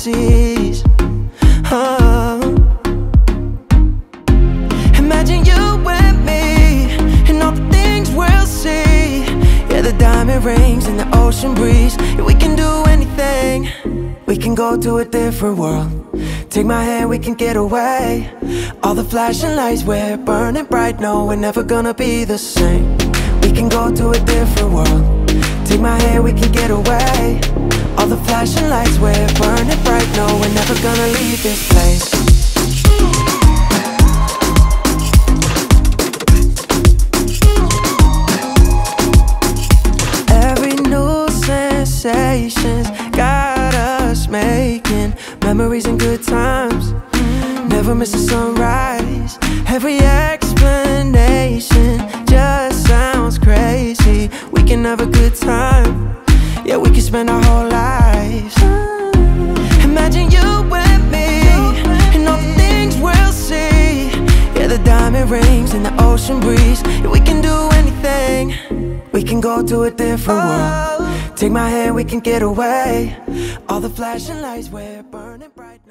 seas. Imagine you and me and all the things we'll see. Yeah, the diamond rings and the ocean breeze. Yeah, we can do anything. We can go to a different world. Take my hand, we can get away. All the flashing lights, we're burning bright. No, we're never gonna be the same. We can go to a different world. Take my hand, we can get away. All the flashing lights, we're burning bright. No, we're never gonna leave this place. Every new sensation's got us making memories and good times. Never miss a sunrise. Every explanation just sounds crazy. We can have a good time. Yeah, we can spend our whole lives. Imagine you and me and all the things we'll see. Yeah, the diamond rings and the ocean breeze. Yeah, we can do anything. We can go to a different world. Take my hand, we can get away. All the flashing lights, we're burning bright.